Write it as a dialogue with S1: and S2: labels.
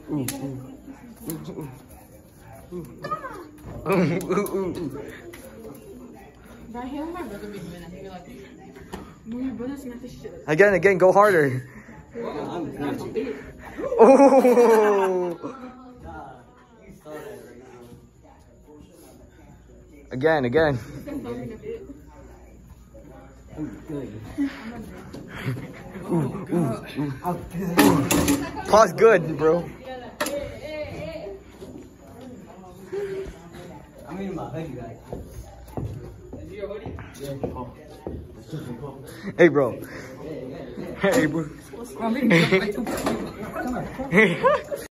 S1: Ooh, ooh. Ooh.
S2: But I hear my brother be doing that. He be like, "Mom, your brother smacked the shit."
S1: Again, go harder. Oh. Again. Pause good, bro.
S3: I'm eating my hoodie, guys. Is your hoodie? Yeah.
S1: Hey, bro. Hey, bro.